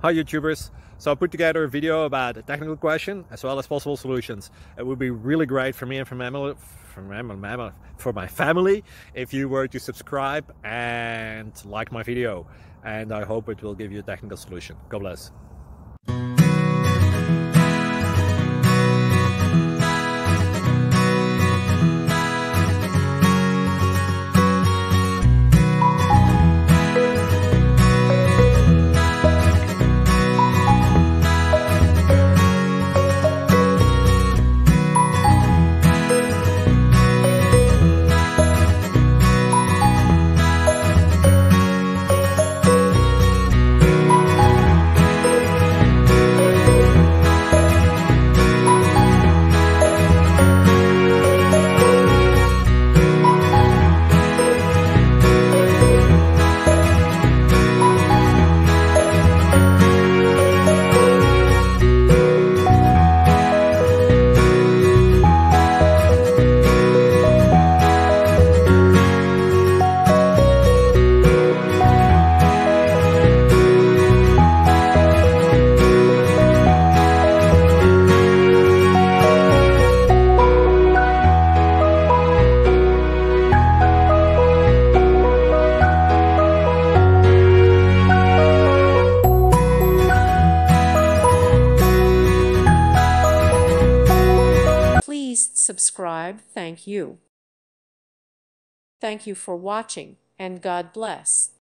Hi YouTubers! So I put together a video about a technical question as well as possible solutions. It would be really great for me and for my family if you were to subscribe and like my video, and I hope it will give you a technical solution. God bless. Please subscribe. Thank you. Thank you for watching, and God bless.